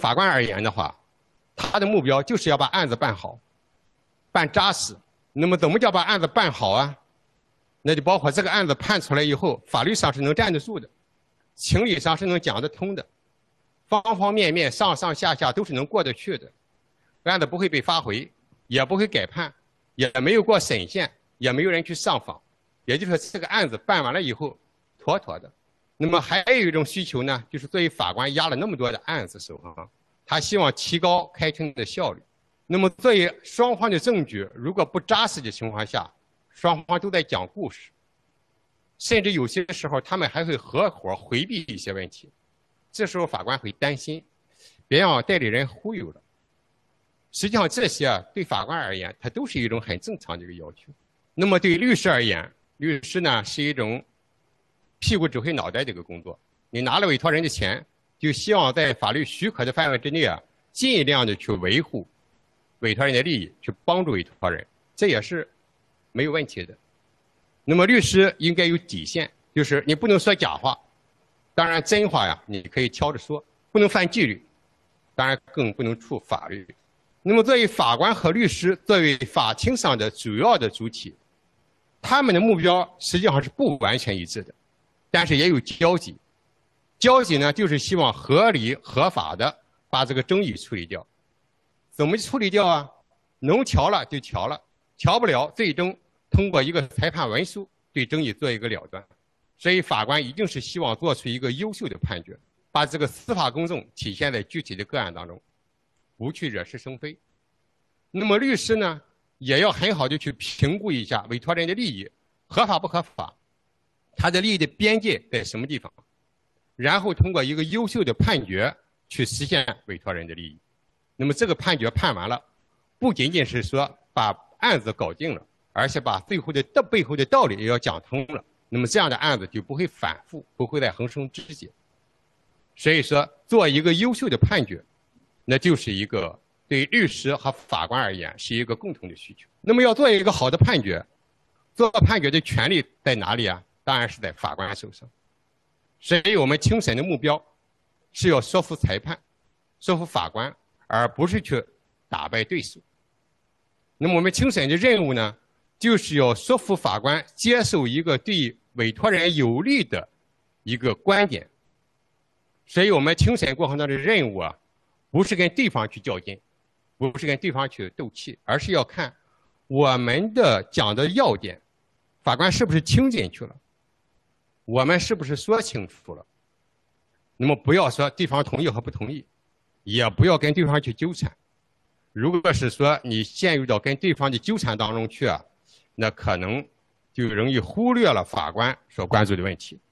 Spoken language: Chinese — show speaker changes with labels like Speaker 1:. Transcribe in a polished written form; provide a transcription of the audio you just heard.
Speaker 1: 法官而言的话，他的目标就是要把案子办好，办扎实。那么怎么叫把案子办好啊？那就包括这个案子判出来以后，法律上是能站得住的，情理上是能讲得通的，方方面面上上下下都是能过得去的，案子不会被发回，也不会改判，也没有过审线，也没有人去上访，也就是说这个案子办完了以后妥妥的。那么还有一种需求呢，就是作为法官压了那么多的案子手上，他希望提高开庭的效率。那么作为双方的证据如果不扎实的情况下，双方都在讲故事，甚至有些时候他们还会合伙回避一些问题，这时候法官会担心别让代理人忽悠了。实际上这些对法官而言它都是一种很正常的一个要求。那么对律师而言，律师呢是一种屁股指挥脑袋的一个工作，你拿了委托人的钱，就希望在法律许可的范围之内尽量的去维护委托人的利益，去帮助委托人，这也是没有问题的。那么律师应该有底线，就是你不能说假话，当然真话你可以挑着说，不能犯纪律，当然更不能触法律。那么作为法官和律师，作为法庭上的主要的主体，他们的目标实际上是不完全一致的，但是也有交集。交集呢，就是希望合理合法的把这个争议处理掉。怎么处理掉啊？能调了就调了，调不了，最终通过一个裁判文书对争议做一个了断。所以法官一定是希望做出一个优秀的判决，把这个司法公正体现在具体的个案当中，不去惹是生非。那么律师呢，也要很好的去评估一下委托人的利益合法不合法，他的利益的边界在什么地方，然后通过一个优秀的判决去实现委托人的利益。那么这个判决判完了，不仅仅是说把案子搞定了，而且把背后的道理也要讲通了，那么这样的案子就不会反复，不会再横生枝节。所以说做一个优秀的判决，那就是一个对律师和法官而言是一个共同的需求。那么要做一个好的判决，做判决的权利在哪里啊？当然是在法官手上。所以我们庭审的目标是要说服裁判，说服法官，而不是去打败对手。那么我们庭审的任务呢，就是要说服法官接受一个对委托人有利的一个观点。所以我们庭审过程当中的任务不是跟对方去较劲，不是跟对方去斗气，而是要看我们的讲的要点，法官是不是听进去了，我们是不是说清楚了。那么不要说对方同意和不同意，也不要跟对方去纠缠。如果是说你陷入到跟对方的纠缠当中去那可能就容易忽略了法官所关注的问题。